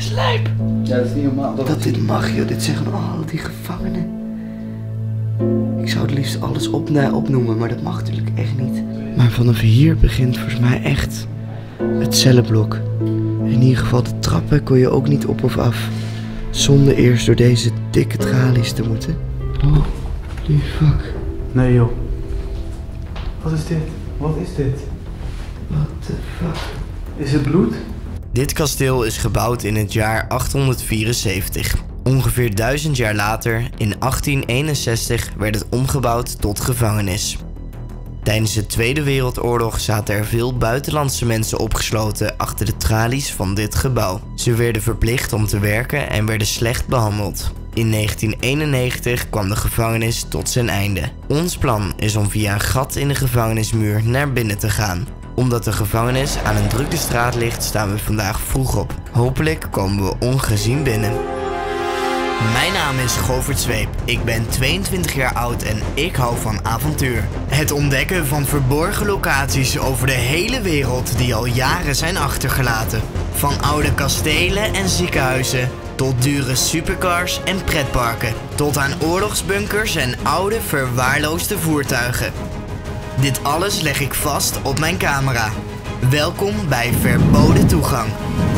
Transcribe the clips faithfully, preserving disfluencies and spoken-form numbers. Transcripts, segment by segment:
is lijp. Ja, dat is niet normaal. Dat, dat dit mag, joh. Dit zeggen al die gevangenen. Ik zou het liefst alles op, nee, opnoemen, maar dat mag natuurlijk echt niet. Maar vanaf hier begint volgens mij echt het cellenblok. In ieder geval de trappen kon je ook niet op of af. Zonder eerst door deze dikke tralies te moeten. Oh, die fuck. Nee joh. Wat is dit? Wat is dit? What the fuck? Is het bloed? Dit kasteel is gebouwd in het jaar achthonderdvierenzeventig. Ongeveer duizend jaar later, in achttien eenenzestig, werd het omgebouwd tot gevangenis. Tijdens de Tweede Wereldoorlog zaten er veel buitenlandse mensen opgesloten achter de tralies van dit gebouw. Ze werden verplicht om te werken en werden slecht behandeld. In negentien eenennegentig kwam de gevangenis tot zijn einde. Ons plan is om via een gat in de gevangenismuur naar binnen te gaan. Omdat de gevangenis aan een drukke straat ligt, staan we vandaag vroeg op. Hopelijk komen we ongezien binnen. Mijn naam is Govert Zweep. Ik ben tweeëntwintig jaar oud en ik hou van avontuur. Het ontdekken van verborgen locaties over de hele wereld die al jaren zijn achtergelaten. Van oude kastelen en ziekenhuizen, tot dure supercars en pretparken, tot aan oorlogsbunkers en oude verwaarloosde voertuigen. Dit alles leg ik vast op mijn camera. Welkom bij Verboden Toegang.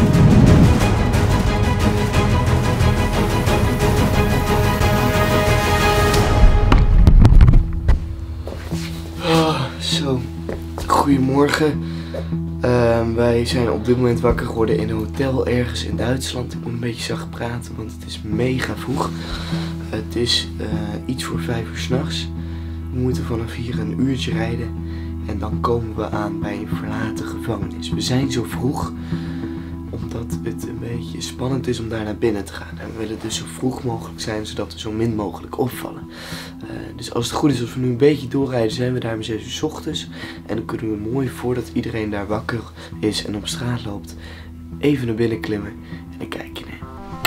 Oh, zo. Goedemorgen. Uh, wij zijn op dit moment wakker geworden in een hotel ergens in Duitsland. Ik moet een beetje zacht praten, want het is mega vroeg. Uh, het is uh, iets voor vijf uur 's nachts. We moeten vanaf hier een uurtje rijden en dan komen we aan bij een verlaten gevangenis. We zijn zo vroeg omdat het een beetje spannend is om daar naar binnen te gaan. En we willen dus zo vroeg mogelijk zijn, zodat we zo min mogelijk opvallen. Uh, dus als het goed is, als we nu een beetje doorrijden, zijn we daar om zes uur 's ochtends. En dan kunnen we mooi, voordat iedereen daar wakker is en op straat loopt, even naar binnen klimmen en een kijkje nemen.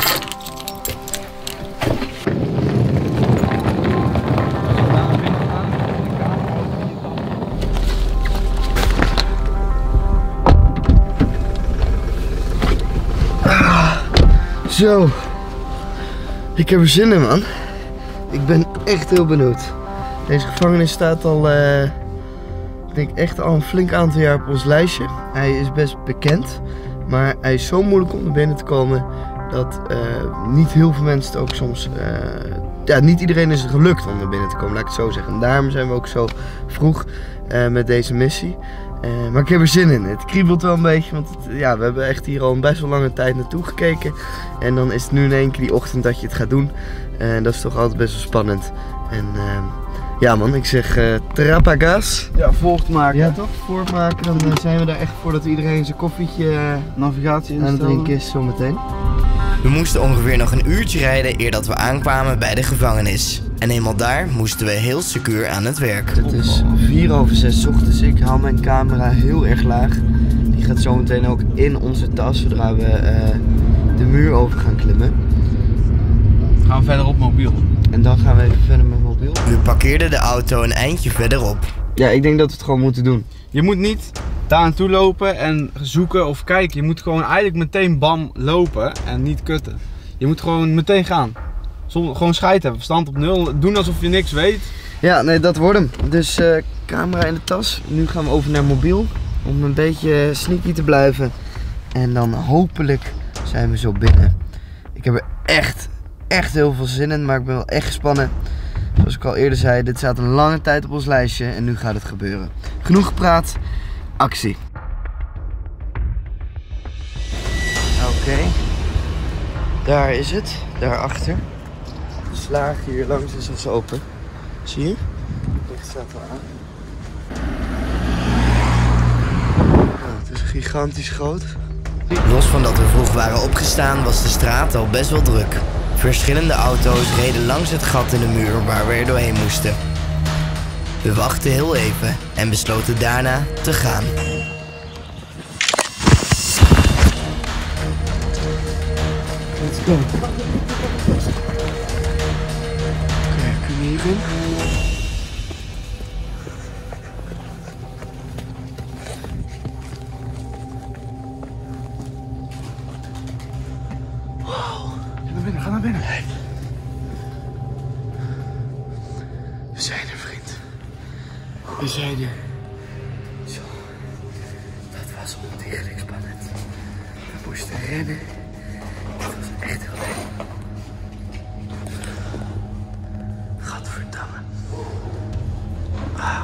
Zo, ik heb er zin in, man. Ik ben echt heel benieuwd. Deze gevangenis staat al, uh, ik denk echt al een flink aantal jaar op ons lijstje. Hij is best bekend, maar hij is zo moeilijk om naar binnen te komen dat uh, niet heel veel mensen het ook soms, uh, ja, niet iedereen is het gelukt om naar binnen te komen, laat ik het zo zeggen. En daarom zijn we ook zo vroeg uh, met deze missie. Uh, maar ik heb er zin in. Het kriebelt wel een beetje, want het, ja, we hebben echt hier al een best wel lange tijd naartoe gekeken. En dan is het nu in één keer die ochtend dat je het gaat doen. En uh, dat is toch altijd best wel spannend. En uh, ja man, ik zeg uh, trapagas. Ja, voortmaken. Ja toch, voortmaken. Dan uh, zijn we daar echt voordat iedereen zijn koffietje uh, navigatie aan het drinken is zometeen. We moesten ongeveer nog een uurtje rijden eer dat we aankwamen bij de gevangenis. En eenmaal daar moesten we heel secuur aan het werk. Het is vier over zes 's ochtends. Ik hou mijn camera heel erg laag. Die gaat zometeen ook in onze tas zodra we uh, de muur over gaan klimmen. Gaan we verder op mobiel. En dan gaan we even verder met mobiel. We parkeerden de auto een eindje verderop. Ja, ik denk dat we het gewoon moeten doen. Je moet niet daar naartoe lopen en zoeken of kijken. Je moet gewoon eigenlijk meteen bam lopen en niet kutten. Je moet gewoon meteen gaan. Zonder, gewoon scheid hebben, verstand op nul. Doen alsof je niks weet. Ja, nee, dat wordt hem. Dus uh, camera in de tas. Nu gaan we over naar mobiel. Om een beetje sneaky te blijven. En dan hopelijk zijn we zo binnen. Ik heb er echt, echt heel veel zin in. Maar ik ben wel echt gespannen. Zoals ik al eerder zei, dit staat een lange tijd op ons lijstje. En nu gaat het gebeuren. Genoeg gepraat. Actie. Oké. Okay. Daar is het. Daarachter. De slager hier langs is als open. Zie je? Het licht staat al aan. Nou, het is gigantisch groot. Los van dat we vroeg waren opgestaan was de straat al best wel druk. Verschillende auto's reden langs het gat in de muur waar we er doorheen moesten. We wachten heel even en besloten daarna te gaan. Let's go. Oké, kunnen we hierin? Wauw. Ga naar binnen, ga naar binnen. We zijn er, vriend. We zijn er. Zo. Dat was ontiegelijk spannend. We moesten rennen. Dat was echt heel leuk. Gadverdamme. Ah.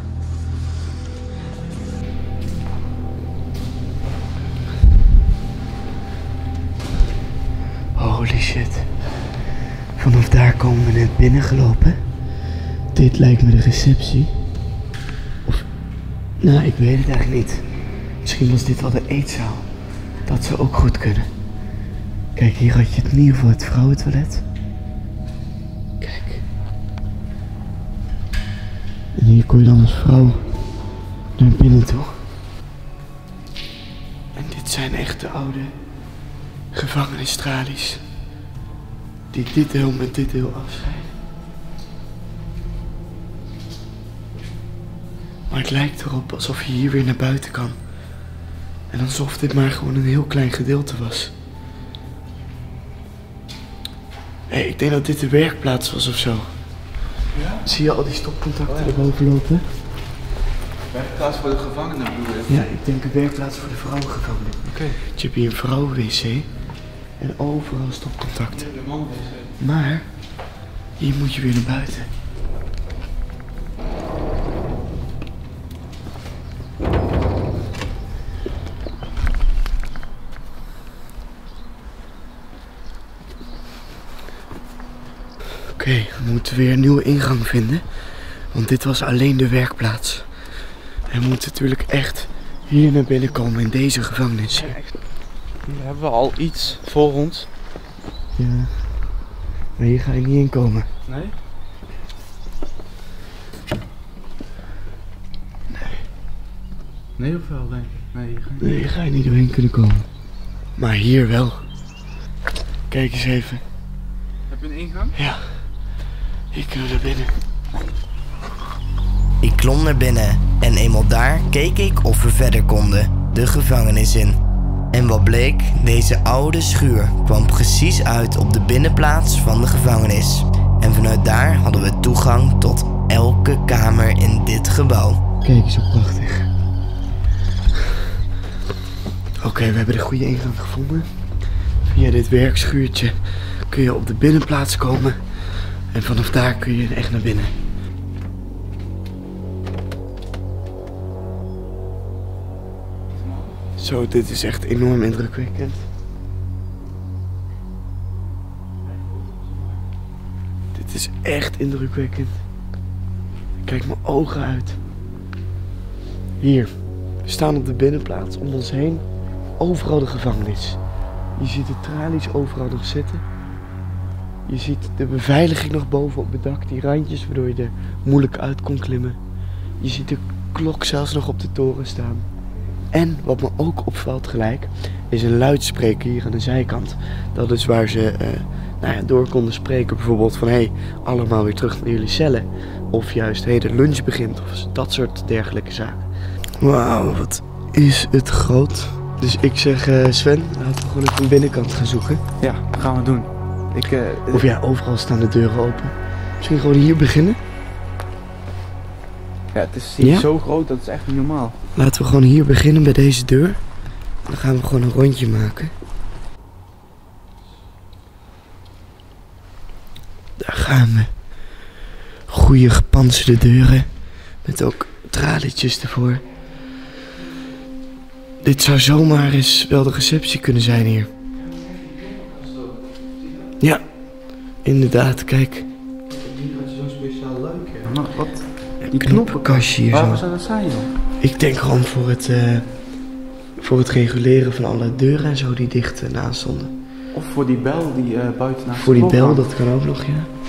Holy shit. Vanaf daar komen we net binnengelopen. Dit lijkt me de receptie. Of, nou, ik weet het eigenlijk niet. Misschien was dit wel de eetzaal. Dat zou ook goed kunnen. Kijk, hier had je het in ieder geval het vrouwentoilet. Kijk. En hier kon je dan als vrouw naar binnen toe. En dit zijn echt de oude gevangenistralies. Die dit deel met dit deel afscheiden. Maar het lijkt erop alsof je hier weer naar buiten kan. En alsof dit maar gewoon een heel klein gedeelte was. Hé, hey, ik denk dat dit de werkplaats was of zo. Ja? Zie je al die stopcontacten erboven lopen? Werkplaats voor de gevangenen bedoel je? Ja, ik denk een werkplaats voor de vrouwengevangenen. Oké. Okay. Je hebt hier een vrouwen-wc. En overal stopcontacten. De mannen-wc. Maar, hier moet je weer naar buiten. Oké, okay, we moeten weer een nieuwe ingang vinden. Want dit was alleen de werkplaats. En we moeten natuurlijk echt hier naar binnen komen in deze gevangenis. Hier hebben we al iets voor ons. Ja, maar hier ga je niet in komen. Nee? Nee. Nee of wel, denk ik? Nee, hier ga je, nee, hier ga je niet doorheen kunnen komen. Maar hier wel. Kijk eens even. Heb je een ingang? Ja. Hier kunnen we er binnen. Ik klom naar binnen en eenmaal daar keek ik of we verder konden, de gevangenis in. En wat bleek, deze oude schuur kwam precies uit op de binnenplaats van de gevangenis. En vanuit daar hadden we toegang tot elke kamer in dit gebouw. Kijk eens hoe prachtig. Oké, okay, we hebben de goede ingang gevonden. Via dit werkschuurtje kun je op de binnenplaats komen. En vanaf daar kun je echt naar binnen. Zo, dit is echt enorm indrukwekkend. Dit is echt indrukwekkend. Kijk mijn ogen uit. Hier, we staan op de binnenplaats, om ons heen overal de gevangenis. Je ziet de tralies overal nog zitten. Je ziet de beveiliging nog boven op het dak, die randjes waardoor je er moeilijk uit kon klimmen. Je ziet de klok zelfs nog op de toren staan. En wat me ook opvalt gelijk, is een luidspreker hier aan de zijkant. Dat is waar ze uh, nou ja, door konden spreken, bijvoorbeeld van hé, hey, allemaal weer terug naar jullie cellen. Of juist hé, hey, de lunch begint, of dat soort dergelijke zaken. Wauw, wat is het groot. Dus ik zeg uh, Sven, laten we gewoon even de binnenkant gaan zoeken. Ja, dat gaan we doen. Ik, uh, of ja, overal staan de deuren open. Misschien gewoon hier beginnen? Ja, het is hier ja? zo groot, dat is echt niet normaal. Laten we gewoon hier beginnen bij deze deur. Dan gaan we gewoon een rondje maken. Daar gaan we. Goeie gepantserde deuren. Met ook tralietjes ervoor. Dit zou zomaar eens wel de receptie kunnen zijn hier. Ja, inderdaad, kijk. Hier had je zo'n speciaal luik, hè? Maar wat? Die knoppenkastje hier zo. Waarom zou dat zijn, joh? Ik denk gewoon voor het, uh, voor het reguleren van alle deuren en zo die dicht uh, naast stonden. Of voor die bel die uh, buiten naast Voor die bel, hangt. dat kan ook nog, ja.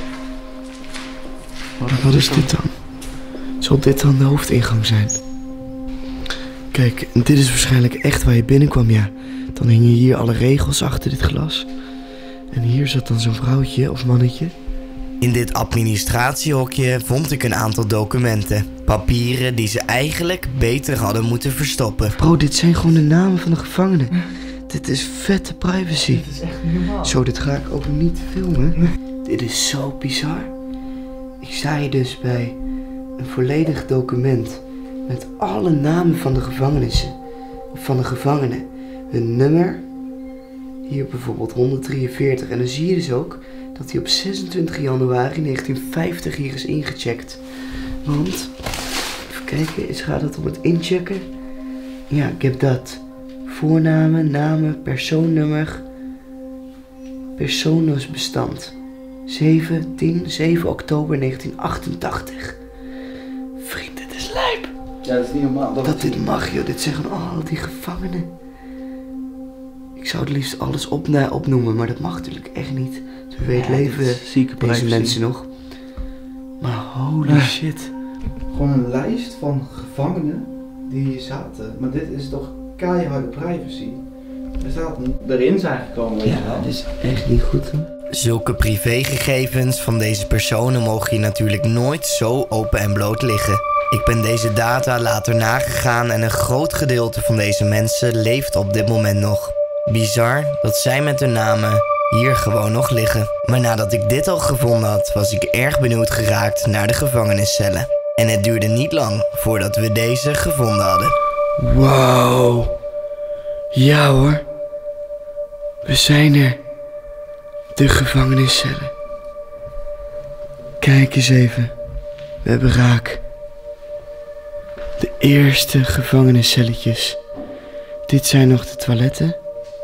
Wat, wat is dit dan? Zal dit dan de hoofdingang zijn? Kijk, dit is waarschijnlijk echt waar je binnenkwam, ja. Dan hingen hier alle regels achter dit glas. En hier zat dan zo'n vrouwtje of mannetje. In dit administratiehokje vond ik een aantal documenten. Papieren die ze eigenlijk beter hadden moeten verstoppen. Bro, dit zijn gewoon de namen van de gevangenen. dit is vette privacy. Dit is echt niet normaal. Zo, dit ga ik ook niet filmen. Dit is zo bizar. Ik sta hier dus bij een volledig document met alle namen van de gevangenissen. Of van de gevangenen. Hun nummer. Hier bijvoorbeeld honderddrieënveertig. En dan zie je dus ook dat hij op zesentwintig januari negentienvijftig hier is ingecheckt. Want, even kijken, eens gaat het om het inchecken. Ja, ik heb dat. Voornamen, namen, persoonnummer, persoonsbestand. zeven, tien, zeven oktober negentienhonderdachtentachtig. Vriend, dit is lijp. Ja, dat is niet normaal. Dat, Dat dit mag, joh. Dit zeggen al die gevangenen. Ik zou het liefst alles op, opnoemen, maar dat mag natuurlijk echt niet. Dus wie weet Ja, leven dit is zieke deze privacy. mensen nog. Maar holy shit. Gewoon een lijst van gevangenen die hier zaten. Maar dit is toch keiharde privacy. Er staat een, erin zijn gekomen, weet je Ja, wel. dit is echt niet goed, hoor. Zulke privégegevens van deze personen mogen hier natuurlijk nooit zo open en bloot liggen. Ik ben deze data later nagegaan en een groot gedeelte van deze mensen leeft op dit moment nog. Bizar dat zij met hun namen hier gewoon nog liggen. Maar nadat ik dit al gevonden had, was ik erg benieuwd geraakt naar de gevangeniscellen. En het duurde niet lang voordat we deze gevonden hadden. Wow. Ja hoor. We zijn er. De gevangeniscellen. Kijk eens even. We hebben raak. De eerste gevangeniscelletjes. Dit zijn nog de toiletten.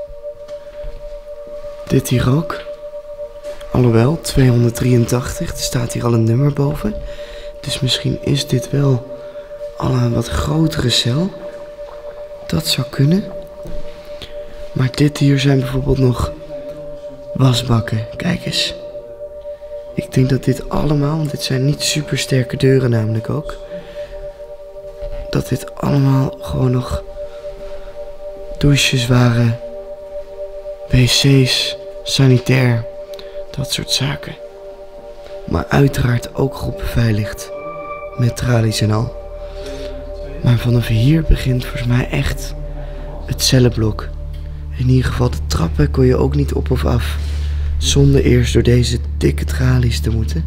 Dit hier ook. Alhoewel, tweehonderddrieëntachtig. Er staat hier al een nummer boven. Dus misschien is dit wel al een wat grotere cel. Dat zou kunnen. Maar dit hier zijn bijvoorbeeld nog wasbakken. Kijk eens. Ik denk dat dit allemaal, want dit zijn niet super sterke deuren namelijk ook. Dat dit allemaal gewoon nog douches waren. Wc's, sanitair, dat soort zaken. Maar uiteraard ook goed beveiligd. Met tralies en al. Maar vanaf hier begint volgens mij echt het cellenblok. In ieder geval de trappen kon je ook niet op of af. Zonder eerst door deze dikke tralies te moeten.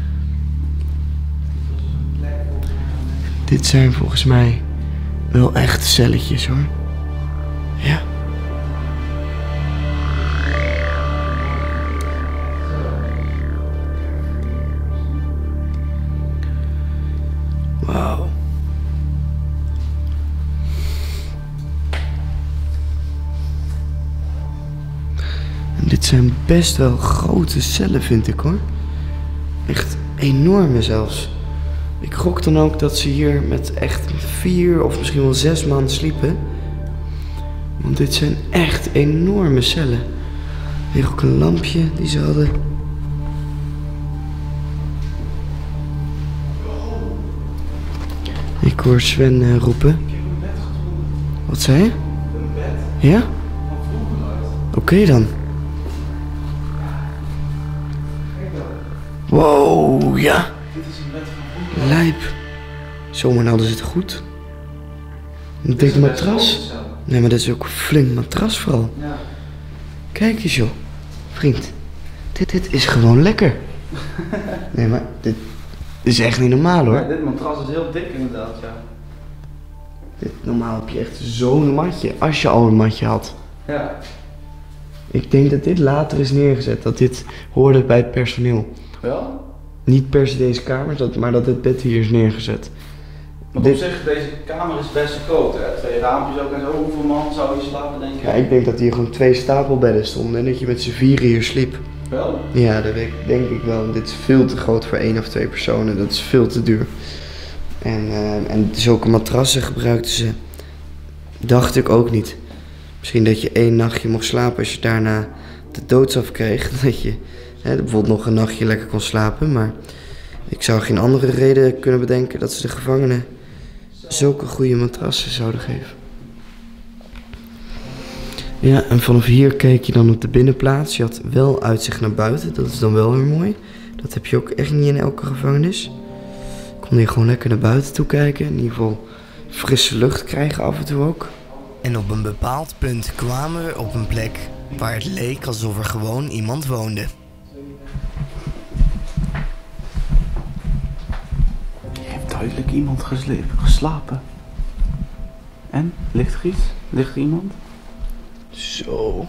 Dit zijn volgens mij wel echt celletjes hoor. Ja. Wauw. En dit zijn best wel grote cellen vind ik hoor. Echt enorme zelfs. Ik gok dan ook dat ze hier met echt vier of misschien wel zes man sliepen. Want dit zijn echt enorme cellen. Hier ook een lampje die ze hadden. Ik hoor Sven uh, roepen. Wat zei je? Een bed Ja? van vroeger uit. Oké okay dan. Kijk dan. Wow, ja. Dit is een bed van vroeger. Lijp. Zo, maar hadden ze het goed. Een dik matras. Nee, maar dat is ook een flink matras vooral. Ja. Kijk eens joh. Vriend. Dit, dit is gewoon lekker. Nee, maar dit is echt niet normaal hoor. Ja, dit matras is heel dik inderdaad, ja. Dit, normaal heb je echt zo'n matje. Als je al een matje had. Ja. Ik denk dat dit later is neergezet. Dat dit hoorde bij het personeel. Wel? Niet per se deze kamers, dat, maar dat het bed hier is neergezet. Maar Dit- op zich, deze kamer is best groot, hè? Twee raampjes ook en zo. Hoeveel man zou je slapen, denk je? Ja, ik denk dat hier gewoon twee stapelbedden stonden en dat je met z'n vieren hier sliep. Wel? Ja, dat weet ik- denk ik wel. Dit is veel te groot voor één of twee personen. Dat is veel te duur. En, eh, en zulke matrassen gebruikten ze. Dacht ik ook niet. Misschien dat je één nachtje mocht slapen als je daarna de doodsaf kreeg. Dat je hè, bijvoorbeeld nog een nachtje lekker kon slapen. Maar ik zou geen andere reden kunnen bedenken dat ze de gevangenen zulke goede matrassen zouden geven. Ja, en vanaf hier keek je dan op de binnenplaats. Je had wel uitzicht naar buiten, dat is dan wel weer mooi. Dat heb je ook echt niet in elke gevangenis. Je kon hier gewoon lekker naar buiten toe kijken. In ieder geval frisse lucht krijgen af en toe ook. En op een bepaald punt kwamen we op een plek waar het leek alsof er gewoon iemand woonde. Hier heeft duidelijk iemand gesle- geslapen. En? Ligt er iets? Ligt er iemand? Zo.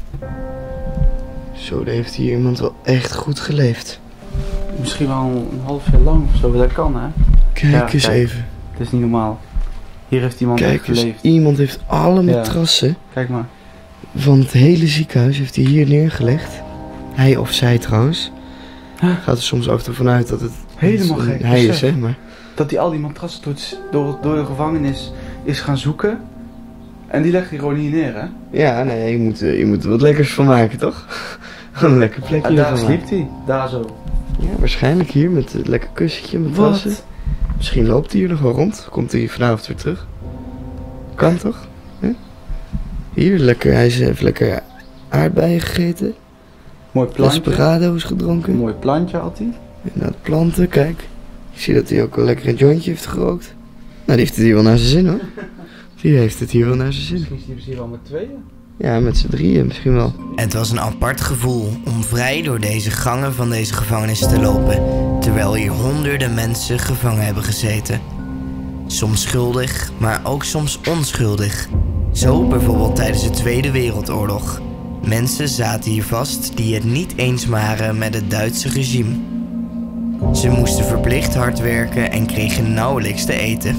Zo, daar heeft hier iemand wel echt goed geleefd. Misschien wel een half jaar lang of zo, dat kan hè? Kijk Ja, eens kijk. even. Het is niet normaal. Hier heeft iemand echt Kijk eens, geleefd. iemand heeft alle Ja. matrassen Kijk maar. van het hele ziekenhuis heeft hij hier neergelegd. Hij of zij trouwens. Huh? Gaat er soms ook ervan uit dat het Helemaal dat het gek, hij is, besef. hè? Maar Dat hij al die matrassen door, het- door, door de gevangenis is gaan zoeken. En die legt hij gewoon hier neer hè? ja, nee, je moet, eh, je moet er wat lekkers van maken, toch? Een lekker plekje En daar ervan sliep maken. hij. Daar zo. Ja, waarschijnlijk hier met een lekker kussentje, matrassen. Wat? Misschien loopt hij hier nog wel rond. Komt hij vanavond weer terug. Kan toch? Hè? Hier, lekker. Hij heeft even lekker aardbeien gegeten. Mooi plantje. Desperado's gedronken. Een mooi plantje had hij. En dat planten, kijk. Ik zie dat hij ook wel lekker een jointje heeft gerookt. Nou, die heeft het hier wel naar zijn zin hoor. Die heeft het hier wel naar zijn zin. Misschien is hij misschien wel met tweeën. Ja, met z'n drieën misschien wel. Het was een apart gevoel om vrij door deze gangen van deze gevangenis te lopen, terwijl hier honderden mensen gevangen hebben gezeten. Soms schuldig, maar ook soms onschuldig. Zo bijvoorbeeld tijdens de Tweede Wereldoorlog. Mensen zaten hier vast die het niet eens waren met het Duitse regime. Ze moesten verplicht hard werken en kregen nauwelijks te eten.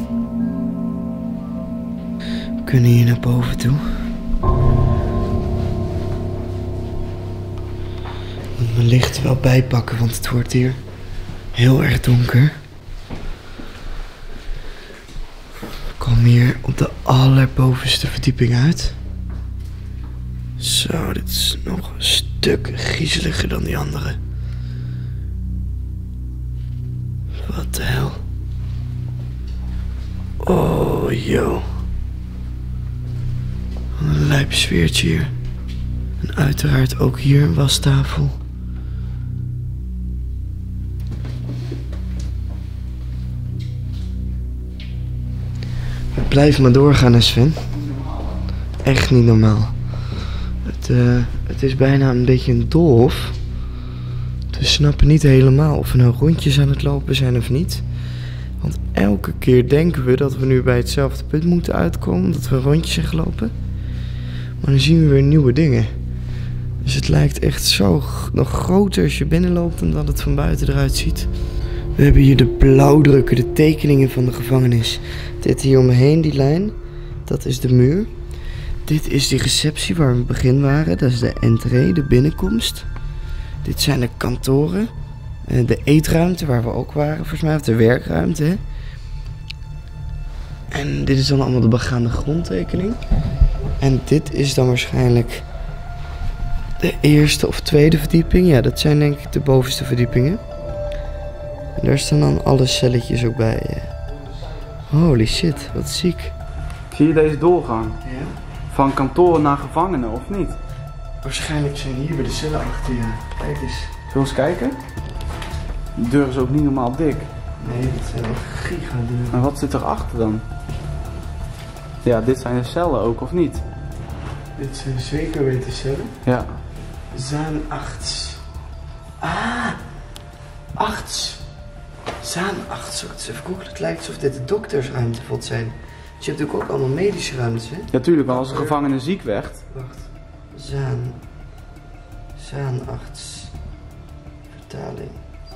We kunnen hier naar boven toe. Ik moet mijn licht wel bijpakken, want het wordt hier heel erg donker. We komen hier op de allerbovenste verdieping uit. Zo, dit is nog een stuk griezeliger dan die andere. Wat de hel. Oh, yo. Wat een lijp sfeertje hier. En uiteraard ook hier een wastafel. We blijven maar doorgaan, hè Sven. Echt niet normaal. Het, uh, het is bijna een beetje een doolhof. We snappen niet helemaal of we nou rondjes aan het lopen zijn of niet. Want elke keer denken we dat we nu bij hetzelfde punt moeten uitkomen. Dat we rondjes zijn gelopen. Maar dan zien we weer nieuwe dingen. Dus het lijkt echt zo g- nog groter als je binnenloopt dan dat het van buiten eruit ziet. We hebben hier de blauwdrukken, de tekeningen van de gevangenis. Dit hier omheen, die lijn, dat is de muur. Dit is die receptie waar we in het begin waren. Dat is de entree, de binnenkomst. Dit zijn de kantoren. Uh, de eetruimte waar we ook waren, volgens mij. Of de werkruimte, hè. En dit is dan allemaal de begaande grondtekening. En dit is dan waarschijnlijk de eerste of tweede verdieping. Ja, dat zijn denk ik de bovenste verdiepingen. En daar staan dan alle celletjes ook bij. Ja. Holy shit, wat ziek. Zie je deze doorgang? Ja? Van kantoren naar gevangenen, of niet? Waarschijnlijk zijn hier bij de cellen achter je. Kijk eens. Zullen we eens kijken? De deur is ook niet normaal dik. Nee, dat zijn wel gigadeuren. Maar wat zit erachter dan? Ja, dit zijn de cellen ook, of niet? Dit zijn zeker weten cellen. Ja. Zaan acht. Ah, acht. Zaan acht. Zal ik het eens even googlen? Het lijkt alsof dit de doktersruimte moet zijn. Dus je hebt natuurlijk ook allemaal medische ruimtes, hè? Natuurlijk, want als een gevangene ziek werd. Wacht. Zaan. Zaan acht. Vertaling.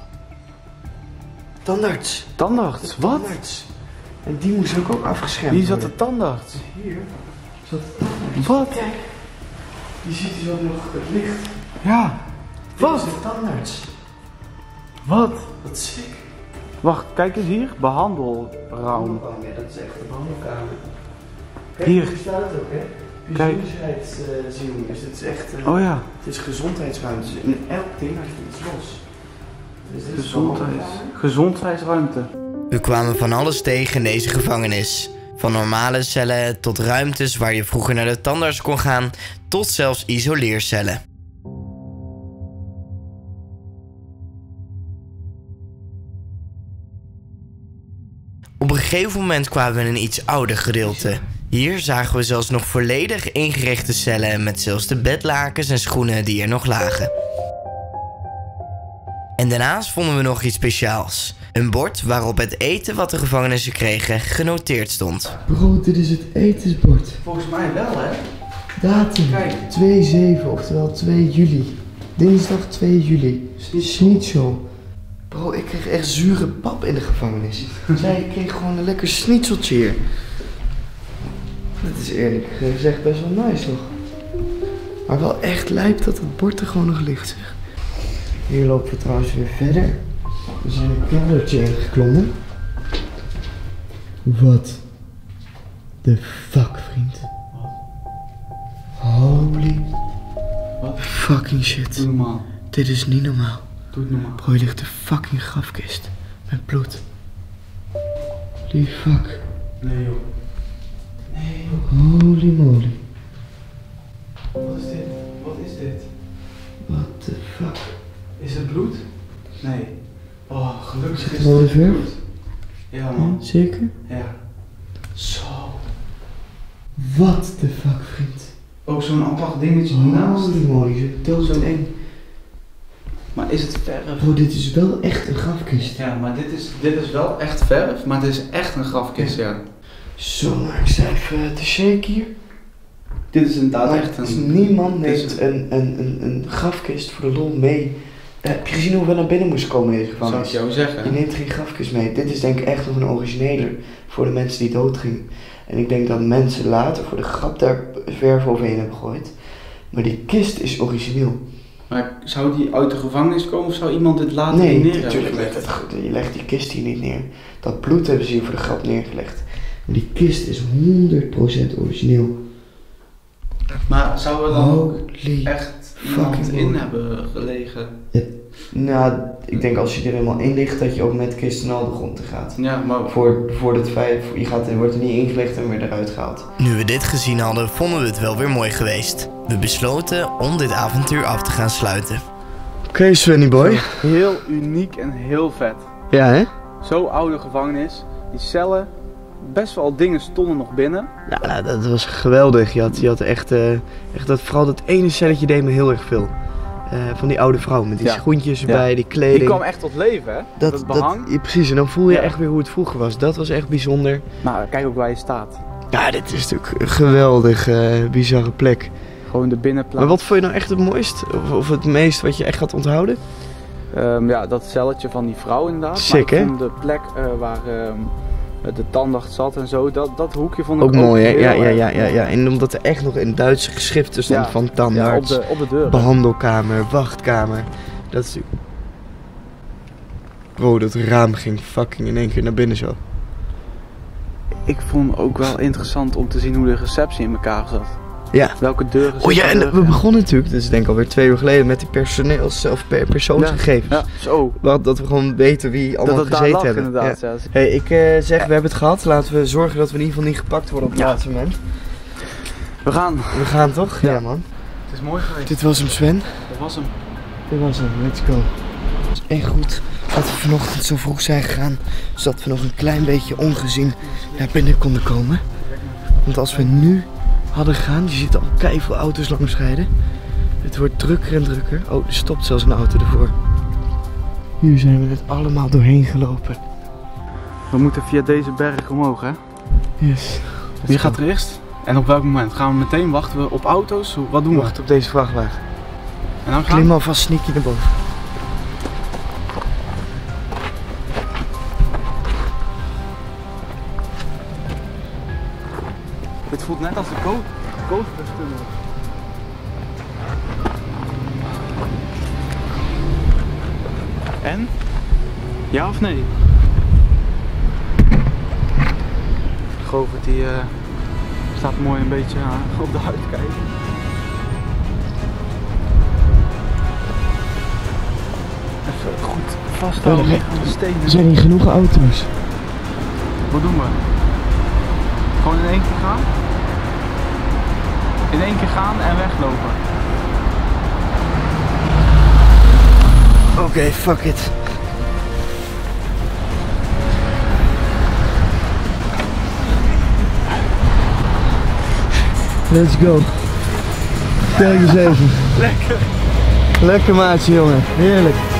Tandarts. Tandarts, De wat? Tandarts. En die moest ook, ook afgeschermd Hier zat worden. de tandarts. Hier zat de tandarts. Wat? Kijk. Je ziet hier zo nog het licht. Ja. Dit Wat? is de tandarts. Wat? Wat sick. Wacht, kijk eens hier. Behandelruim. Ja, dat is echt de behandelkamer. Hier. Hier staat het ook, hè? Kijk. Bijzonderheidszienung. Dus dit is echt... uh, Oh ja. Het is gezondheidsruimte. Dus in elk ding had je iets los. Dus dit is de Gezondheids... behandelkamer. Gezondheidsruimte. We kwamen van alles tegen in deze gevangenis. Van normale cellen tot ruimtes waar je vroeger naar de tandarts kon gaan, tot zelfs isoleercellen. Op een gegeven moment kwamen we in een iets ouder gedeelte. Hier zagen we zelfs nog volledig ingerichte cellen met zelfs de bedlakens en schoenen die er nog lagen. En daarnaast vonden we nog iets speciaals. Een bord waarop het eten wat de gevangenissen kregen genoteerd stond. Bro, dit is het etensbord. Volgens mij wel, hè? Datum Kijk. twee zeven, oftewel twee juli. Dinsdag twee juli. Schnitzel. Bro, ik kreeg echt zure pap in de gevangenis. Zij kreeg gewoon een lekker schnitzeltje hier. Dat is eerlijk gezegd best wel nice nog. Maar wel echt lijp dat het bord er gewoon nog ligt, zeg. Hier lopen we trouwens weer verder. We zijn een keldertje ingeklommen. Wat de fuck, vriend. Holy Wat? fucking shit. Doe normaal. Dit is niet normaal. Doe het normaal. Bro, hier ligt een fucking grafkist. Met bloed. Holy fuck. Nee joh. Nee joh. Holy moly. Wat is dit? Wat is dit? What the fuck. Is het bloed? Nee. Oh, gelukkig Zit is er wel het een verf? bloed. Ja man. Zeker? Ja. Zo. What the fuck, vriend. Ook zo'n apart dingetje ernaast. Holy moly, zo doodeng. Maar is het verf? Bro, dit is wel echt een grafkist. Ja, maar dit is, dit is wel echt verf, maar dit is echt een grafkist, ja. Zo, maar ik sta even te shaken hier. Dit is inderdaad Maar echt het is een... niemand dit is- neemt een, een, een, een grafkist voor de lol mee. Uh, heb je gezien hoe we naar binnen moesten komen in deze Zou ik gevangenis? jou Je zeggen. neemt geen grafkist mee. Dit is denk ik echt nog een originele voor de mensen die doodgingen. En ik denk dat mensen later voor de grap daar verf overheen hebben gegooid. Maar die kist is origineel. Maar zou die uit de gevangenis komen of zou iemand dit later Nee, hier neer hebben natuurlijk ligt gelegd? het goed. Je legt die kist hier niet neer. Dat bloed hebben ze hier voor de grap neergelegd. Maar die kist is honderd procent origineel. Maar zou er dan ook Holy echt iemand fucking in moly. hebben gelegen? Nou, ik denk als je er helemaal in ligt dat je ook met kist en al de grond in gaat. Ja, maar... Voor, voor het feit, je gaat, er wordt er niet ingelegd en weer eruit gehaald. Nu we dit gezien hadden, vonden we het wel weer mooi geweest. We besloten om dit avontuur af te gaan sluiten. Oké, okay, Svenny boy. Heel uniek en heel vet. Ja, hè? Zo oude gevangenis. Die cellen, best wel dingen stonden nog binnen. Nou, nou, dat was geweldig. Je had, je had echt, uh, echt dat, vooral dat ene celletje deed me heel erg veel. Uh, van die oude vrouw met die Ja. schoentjes erbij, Ja. die kleding. Die kwam echt tot leven, hè? Dat, dat, behang. dat, ja, precies, en dan voel je Ja. echt weer hoe het vroeger was. Dat was echt bijzonder. Maar kijk ook waar je staat. Ja, dit is natuurlijk een geweldig uh, bizarre plek. Gewoon de binnenplaats. Maar wat vond je nou echt het mooist? Of, of het meest wat je echt gaat onthouden? Um, ja, dat celletje van die vrouw inderdaad. Sick, maar ik hè? vond de plek uh, waar um, de tandarts zat en zo, dat, dat hoekje vond ik Ook ook mooi, hè? heel Ja, ja, erg ja, ja, mooi. ja. En omdat er echt nog in Duitse geschriften stond Ja. van Ja, tandarts, op de, op de deur. behandelkamer, wachtkamer. Dat is natuurlijk... Bro, dat raam ging fucking in één keer naar binnen zo. Ik vond ook wel interessant om te zien hoe de receptie in elkaar zat. Ja. Welke deuren Oh ja, zitten en er? we begonnen natuurlijk, dat is denk ik alweer twee uur geleden, met die personeels- of per persoonsgegevens. Ja, zo. Wat, dat we gewoon weten wie allemaal Dat het daar gezeten lag hebben. inderdaad. Ja. Ja. Hey, ik uh, zeg, we hebben het gehad. Laten we zorgen dat we in ieder geval niet gepakt worden op het Ja. laatste moment. We gaan. We gaan toch? Ja, Ja. man. Het is mooi geweest. Dit was hem, Sven. Dat was hem. Dit was hem. Let's go. Het is echt goed dat we vanochtend zo vroeg zijn gegaan. Zodat we nog een klein beetje ongezien naar binnen konden komen. Want als we nu hadden gegaan, je ziet al keiveel auto's langs rijden. Het wordt drukker en drukker. Oh, er stopt zelfs een auto ervoor. Hier zijn we net allemaal doorheen gelopen. We moeten via deze berg omhoog, hè? Yes. Wie gaat er eerst? En op welk moment? Gaan we meteen wachten we op auto's? Hoe- Wat doen we? Wacht op deze vrachtwagen. En dan gaan Klim alvast sneaky naar boven. Dit voelt net als de coast Coasterstunnel. En? Ja of nee? Govert die uh, staat mooi een beetje uh, op de huid kijken. Even goed vasthouden Ja, aan de stenen. Er zijn hier genoeg auto's. Wat doen we? Gewoon in één keer gaan? In één keer gaan en weglopen. Oké, okay, fuck it. Let's go. Kijk eens even. Lekker. Lekker maatje jongen, heerlijk.